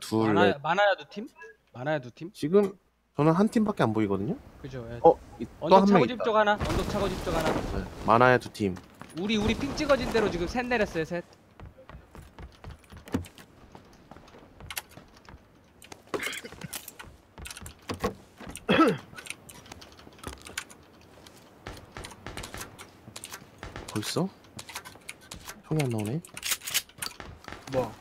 둘, 많아야, 넷. 많아야 두 팀? 많아야 두 팀? 지금 저는 한 팀밖에 안 보이거든요. 그죠. 예. 또 언덕 한 명 차고 집 있다. 쪽 하나. 언덕 차고 집 쪽 하나. 네, 많아야 두 팀. 우리 핑 찍어진 대로 지금 셋 내렸어요. 셋. 벌써? 총이 안 나오네. 뭐?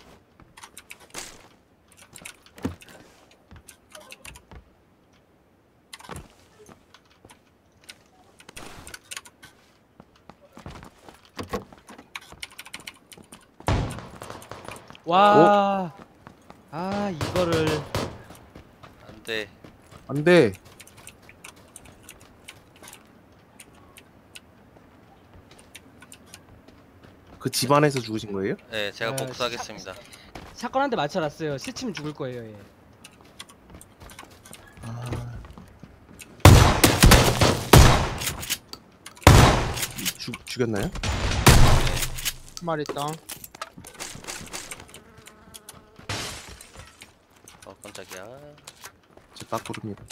와. 아, 이거를 안돼. 안 돼. 그 집안에서 죽으신 거예요? 네, 제가 네, 복수하겠습니다. 사건 한 대 맞춰놨어요. 스치면 죽을 거예요. 얘. 아... 죽였나요? 한 마리 다운. 깜짝이야. 저 딱 고릅니다.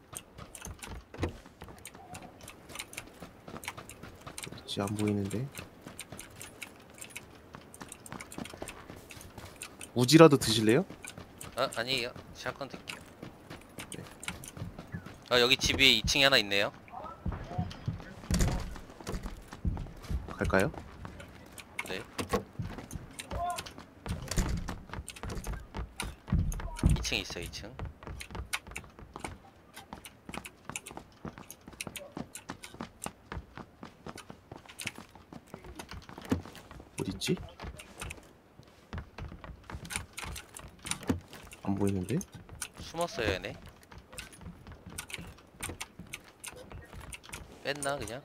어딨지? 안 보이는데. 우지라도 드실래요? 아니에요. 샷건 드릴게요. 여기 집 위에 2층에 하나 있네요. 갈까요? 네. 2층에 있어요. 2층. 어딨지? 안 보이는데? 숨었어요, 얘네. 뺐나 그냥?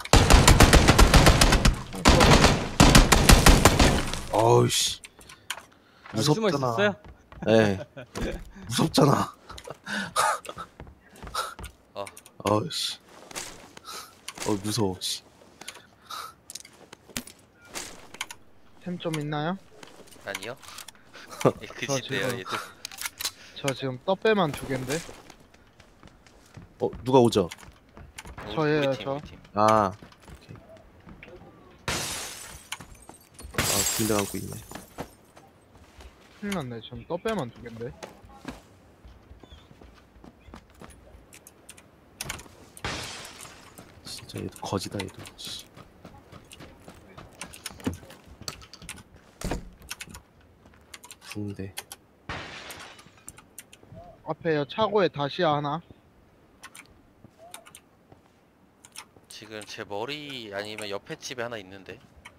어우씨. 여기 숨어 무섭잖아. 있었어요? 네. 무섭잖아. 어. 어우씨. 무서워. 씨. 템 좀 있나요? 아니요. 예, 그 저 집이에요, 지금- 얘들. 저 지금 떡배만 두 갠데. 누가 오죠? 저예요, 우리 팀, 저. 우리 팀. 아. 오케이. 군대 감고 있네. 큰일 났네. 지금 떡배만 두 갠데. 진짜 얘도 거지다 얘도. 씨. 군대. 앞에 차고에 다시야 하나. 지금 제 머리 아니면 옆에 집에 하나 있는데.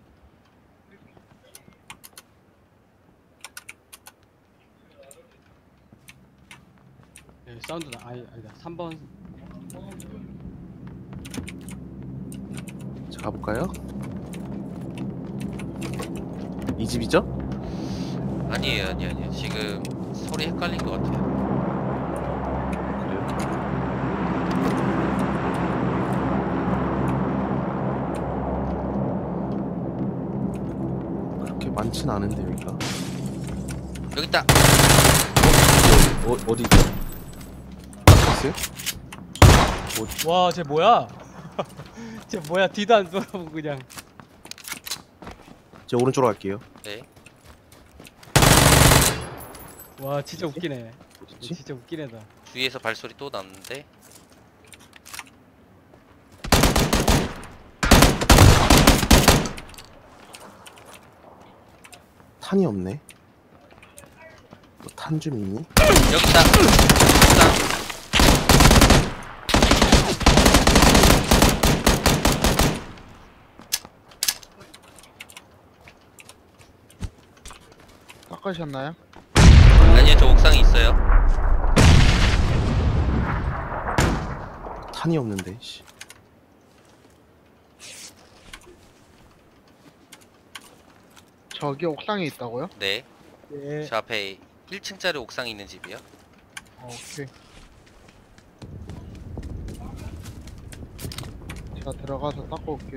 네, 사운드 나. 아니다. 3번. 자, 가볼까요? 이 집이죠? 아니에요, 아니에요. 지금 소리 헷갈린 것 같아요. 그래요? 그렇게 많진 않은데 여기가. 여기 있다. 어디 있죠? 있어요? 와, 쟤 뭐야? 쟤 뭐야? 뒤도 안 돌아보고 그냥. 제가 오른쪽으로 갈게요. 네. 와, 진짜 웃기네. 얘 어딨지? 진짜 웃긴 애다. 주위에서 발소리 또 났는데. 탄이 없네. 탄 좀 있니? 여기 있다. 옥상. 닦으셨나요? 아니요, 저 옥상에 있어요. 탄이 없는데. 씨. 저기 옥상에 있다고요? 네. 예. 저 앞에 1층짜리 옥상에 있는 집이요. 오케이. 제가 들어가서 닦고 올게요.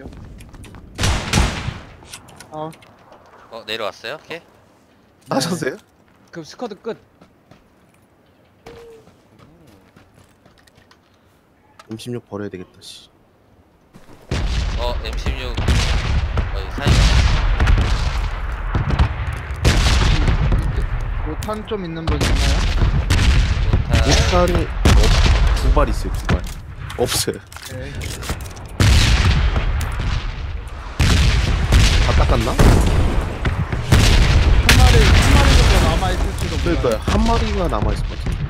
내려왔어요? 걔? 하셨어요? 그럼 스쿼드 끝. M16 버려야 되겠다. 씨. M16 사이. 오탄 좀 있는 분 있나요? 오탄이 두 발 있어요. 두 발. 없어요. 네. 다 닦았나? 한 마리 정도 남아 있을지도 몰라요. 그러니까요. 한 마리가 남아 있을 것 같은데.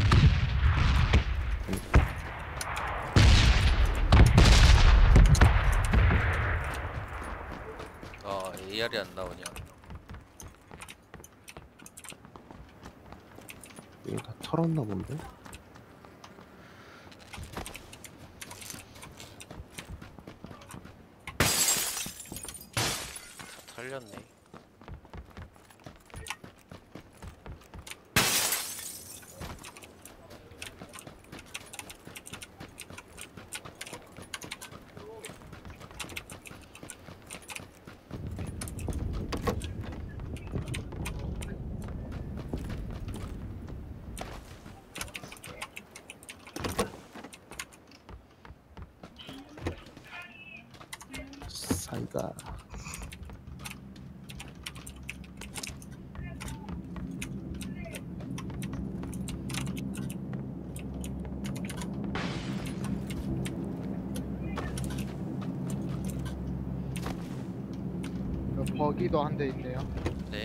AR이 안 나오냐? 이거 다 털었나 본데? 털렸네. 사이가 버기도 한 대 있네요. 네.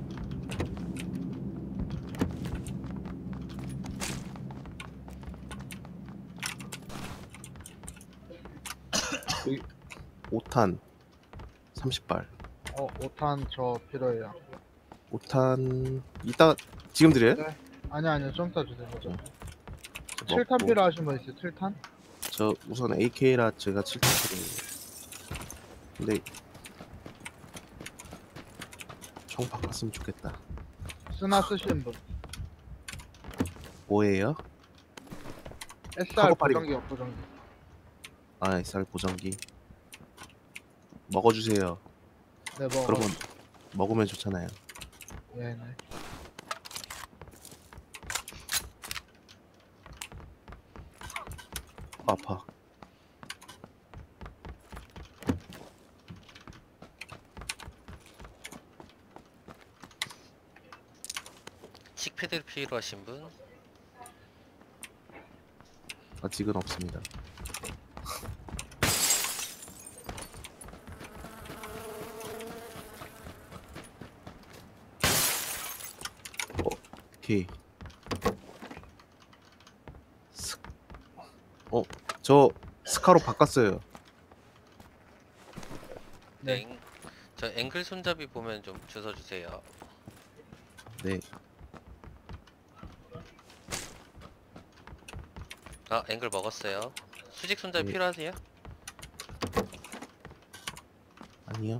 여기 5탄 30발. 오탄 저 필요해요. 5탄 이따 지금 드려요? 네. 아니요, 좀 이따 주세요. 저 7탄 먹고. 필요하신 분 있어요? 7탄? 저 우선 AK라 제가 7탄 필요해요. 근데 총 바꿨으면 좋겠다. 쓰나 쓰시는 분? 뭐예요? SR 카고팔이. 보정기 없보정기. 아, SR 보정기. 먹어주세요. 네, 뭐. 그러면 먹으면 좋잖아요. 네. 아파. 칙패드 필요하신 분? 아직은 없습니다. 오케이. 저 스카로 바꿨어요. 네. 네. 저 앵글 손잡이 보면 좀 주워 주세요. 네. 앵글 먹었어요. 수직 손잡이 네. 필요하세요? 아니요.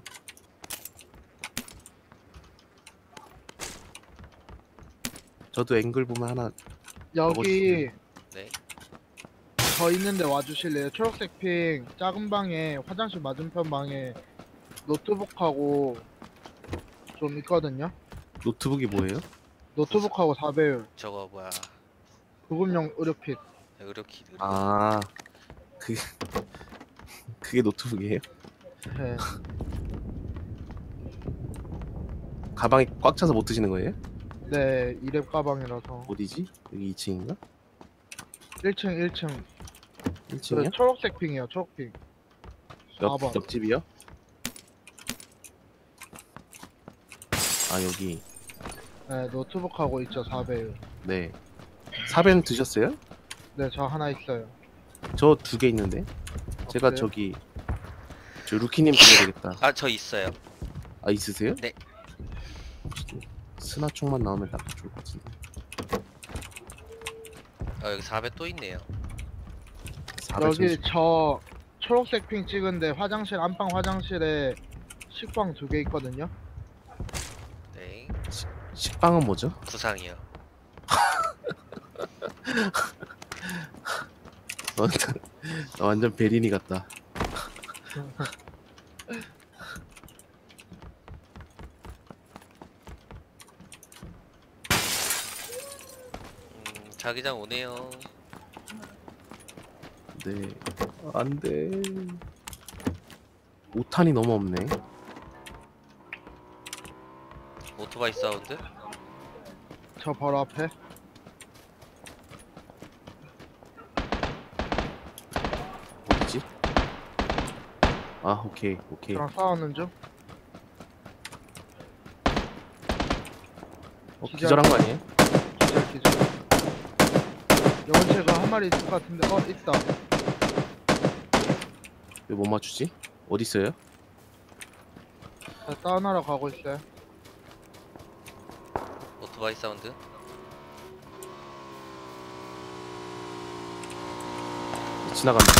저도 앵글 보면 하나 여기 네. 저 있는데 와주실래요? 초록색 핑 작은 방에 화장실 맞은편 방에 노트북하고 좀 있거든요. 노트북이 뭐예요? 노트북하고 4배율 저거 뭐야? 구급용 의료핏. 의료킷. 아, 그 그게 노트북이에요? 네. 가방에 꽉 차서 못 드시는 거예요? 네, 이랩 가방이라서. 어디지? 여기 2층인가? 1층 1층. 1층이요? 초록색 핑이요. 초록핑. 4번. 옆집이요? 아, 여기. 네, 노트북하고 있죠. 4배율. 네. 사변 드셨어요? 네, 저 하나 있어요. 저 2개 있는데. 제가 그래요? 저기 저 루키님 드려야 되겠다. 저 있어요. 아, 있으세요? 네. 스나총만 나오면 딱 좋을 것 같은데. 여기 4배 또 있네요. 400 여기 전시. 저 초록색 핑 찍은데 화장실 안방 화장실에 식빵 2개 있거든요. 네. 식빵은 뭐죠? 구상이요. 완전 베리니 같다. 자기장 오네요. 네. 안 돼. 5탄이 너무 없네. 오토바이 사운드? 저 바로 앞에. 어디지? 아, 오케이. 저랑 싸우는 중. 기절한 거 아니에요? 기절. 영원체가 한 마리 있을 것 같은데. 있다. 왜 못 맞추지? 어디 있어요? 자, 다운하러 가고 있어요. 오토바이 사운드? 지나간다.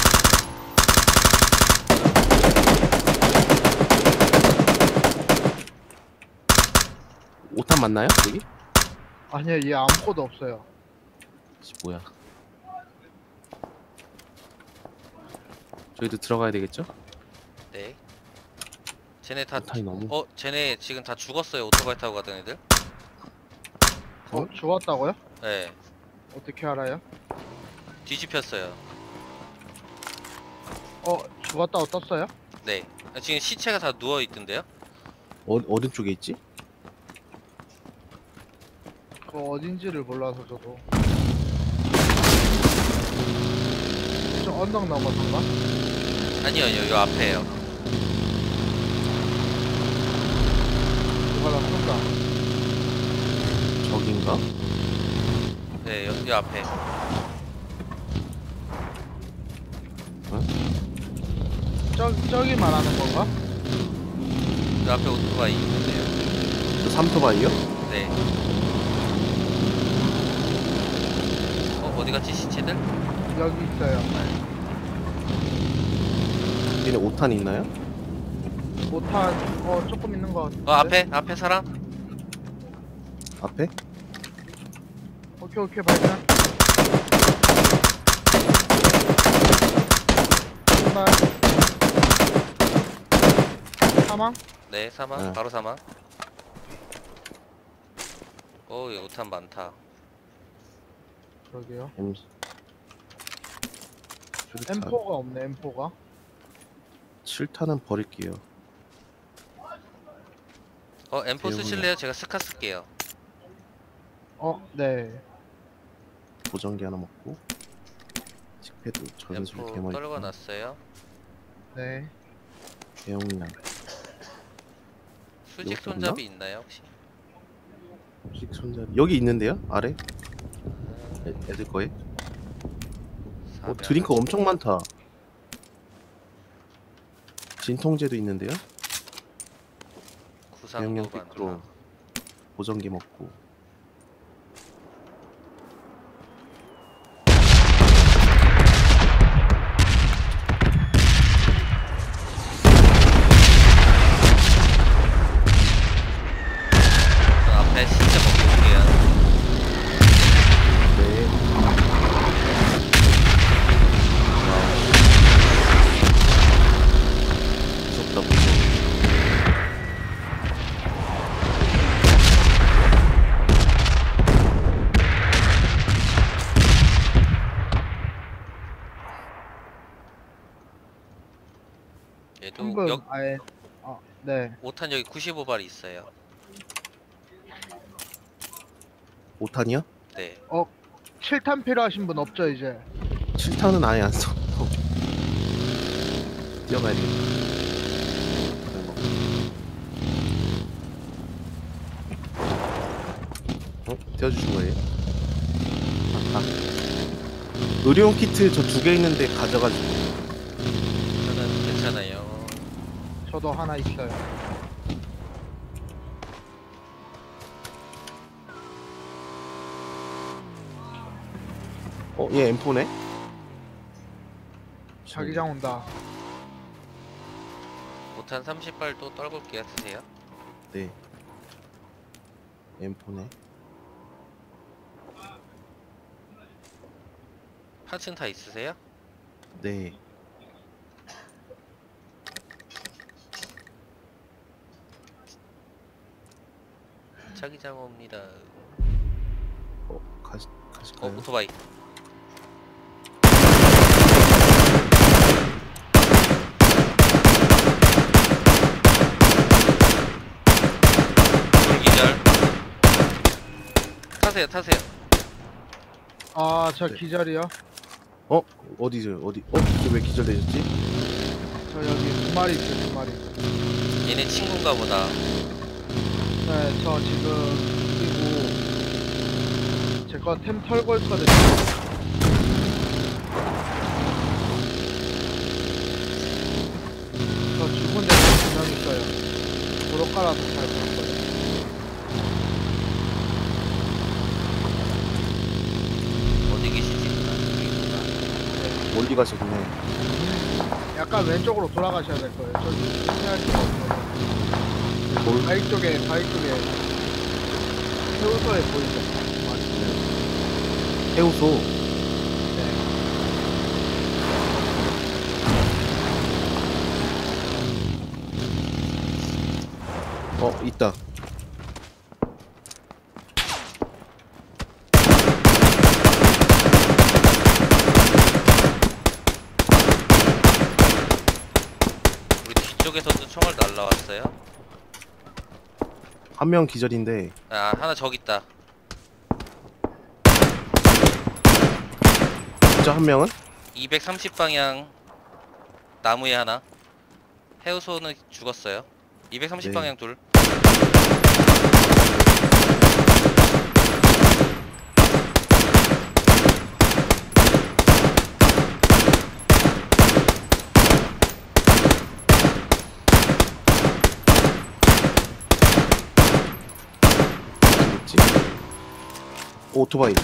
오탄 맞나요? 여기? 아니요, 얘 아무것도 없어요. 뭐야? 저희도 들어가야 되겠죠? 네. 쟤네 다 오탄이 너무. 쟤네 지금 다 죽었어요. 오토바이 타고 가던 애들. 죽었다고요? 네. 어떻게 알아요? 뒤집혔어요. 죽었다고 떴어요? 네. 지금 시체가 다 누워 있던데요? 어느 쪽에 있지? 그거 어딘지를 몰라서 저도. 저 언덕 넘어선가? 아니요, 요 앞에요. 누가 나 쏜다. 저긴가? 네, 요 앞에. 저기 말하는 건가? 요 앞에 오토바이 있는데요. 저 삼토바이요? 네. 어디 갔지 시체들? 여기 있어요. 얘네 5탄 있나요? 5탄 조금 있는 것 같은데. 앞에 사람? 앞에? 오케이 발견. 신발. 사망? 네, 사망. 네. 바로 사망. 여기 오탄 많다. 그러게요. 수류탄. M4가 없네. M4가. 7탄은 버릴게요. M4 대용이야. 쓰실래요? 제가 스카 쓸게요. 네. 보정기 하나 먹고. 칙패드 전술 M4 개머리. 떨궈놨어요. 네. 대용량. 수직 이거 손잡이 있나요 혹시? 수직 손잡이. 여기 있는데요? 아래? 애들 거에? 드링크 엄청 많다. 진통제도 있는데요? 구상도 대용량 많다. 픽으로 보정기 먹고. 앞에 진짜 먹고 올게요. 네. 무섭다 무서워. 얘도 한분 아예. 네. 5탄 여기 95발 있어요. 5탄이요? 네. 7탄 필요하신 분 없죠 이제? 7탄은 아예 안 써. 뛰어가야 되겠다. 띄워주신 거예요? 의료용 키트 저 2개 있는데 가져가지고. 저는 괜찮아요. 저도 하나 있어요. 얘 M4네? 자기장 온다. 5탄 30발 또 떨굴게요. 드세요. 네. M4네. 파츠는 다 있으세요? 네. 자기장 옵니다. 가실까요? 오토바이. 타세요 타세요. 아, 저 네. 기절이요? 어디죠? 왜 기절되셨지? 저 여기 두 마리 있어요, 두 마리. 얘네 친구인가 보다. 네, 저 지금 그리고 제 거 템 털고 있거든요. 저 죽은 데 두 명 있어요. 도로 깔아서 잘 봤어요. 어디 계시지? 아, 여기 있구나. 멀리 가셨네. 약간 왼쪽으로 돌아가셔야 될 거예요. 저기 피할 수가 없어요. 뭘? 바위 쪽에 세우서에 보이죠? 해우소. 네. 있다. 우리 뒤쪽에서도 총알 날라왔어요. 한 명 기절인데 아 하나 저기 있다. 진짜 한 명은? 230방향 나무에 하나. 해우소는 죽었어요. 230방향 둘. 어디겠지? 오토바이.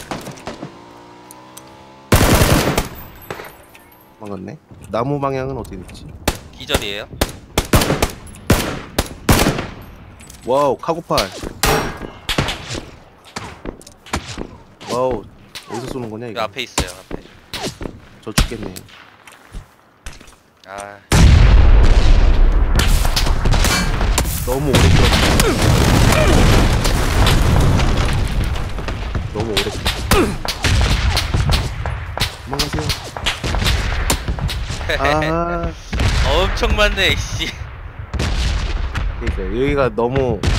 망갔네. 나무 방향은 어떻게 됐지? 기절이에요. 와우, 카고팔. 와우, 어디서 쏘는 거냐 그 이거? 앞에 있어요. 앞에. 저 죽겠네. 아 너무 오래 끌었다. 너무 오래 끌었다. 도망가세요. 아, 엄청 많네 씨. 그러니까 여기가 너무